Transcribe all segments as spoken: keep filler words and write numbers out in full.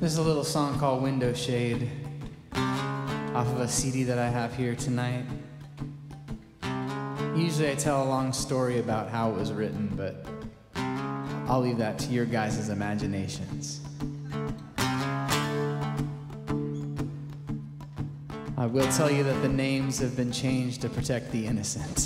This is a little song called Window Shade off of a C D that I have here tonight. Usually I tell a long story about how it was written, but I'll leave that to your guys' imaginations. I will tell you that the names have been changed to protect the innocent.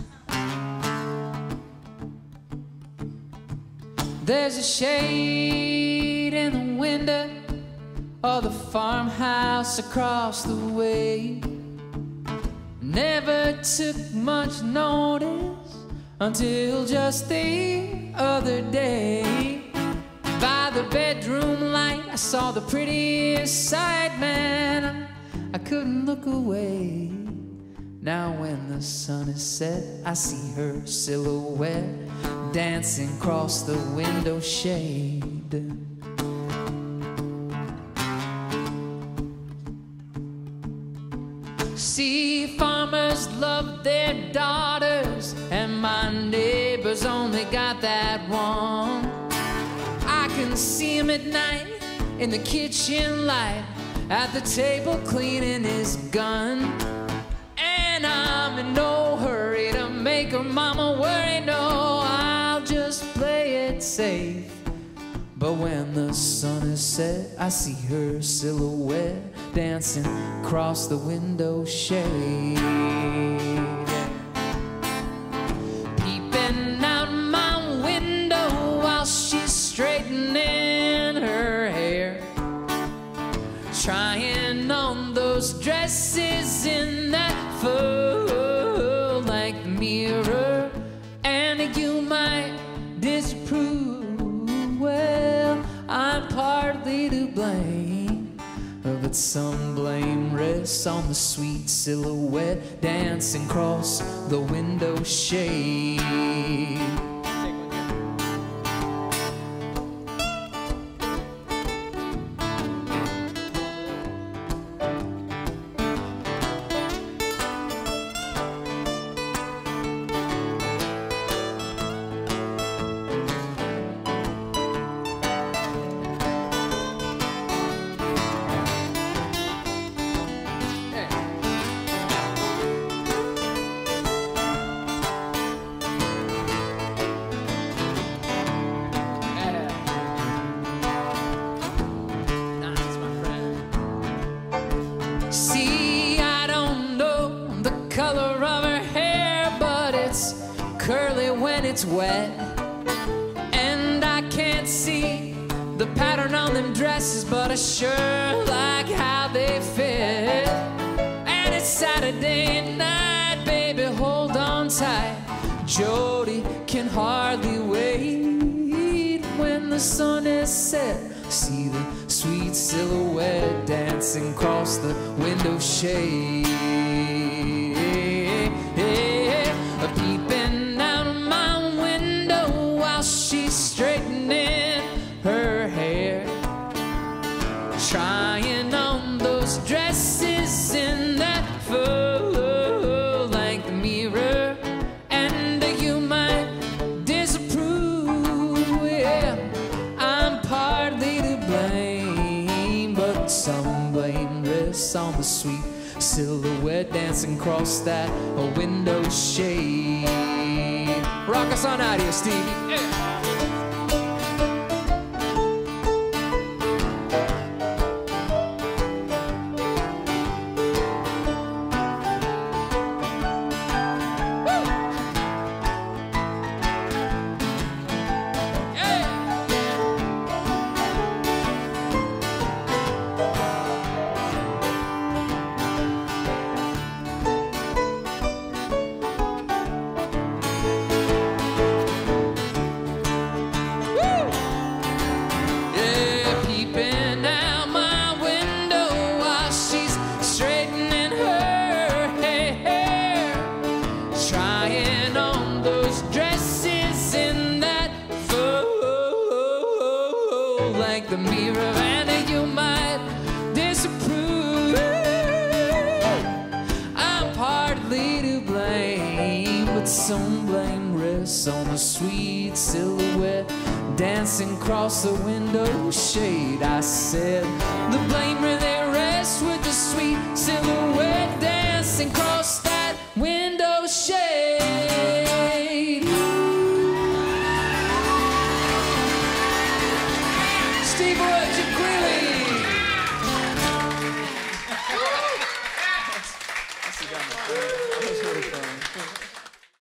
There's a shade in the window of the farmhouse across the way. Never took much notice until just the other day. By the bedroom light I saw the prettiest sight, man, I couldn't look away. Now when the sun is set, I see her silhouette dancing across the window shade. See, farmers love their daughters, and my neighbors only got that one. I can see him at night in the kitchen light, at the table cleaning his gun. And I'm in no hurry to make her mama worry, no, I'll just play it safe. But when the sun is set, I see her silhouette dancing across the window shade. Peeping out my window while she's straightening her hair, trying on those dresses in that fur like mirror. And you might disapprove, well, I'm partly to blame, but some blame rests on the sweet silhouette dancing across the window shade. See, I don't know the color of her hair, but it's curly when it's wet. And I can't see the pattern on them dresses, but I sure like how they fit. And it's Saturday night, baby, hold on tight. Jody can hardly wait. When the sun is set, see the sweet silhouette dancing across the window shade. Peeping out of my window while she's straightening her hair, trying on those dresses in that fur like the mirror. And you might disapprove, yeah, I'm partly to blame, but some blame rests on the sweet silhouette dancing across that window shade. Rock us on out here, Stevie. Yeah. Like the mirror, and you might disapprove. I'm partly to blame, but some blame rests dress on a sweet silhouette dancing across the window shade. I said, the blame really rests with the sweet silhouette dancing across that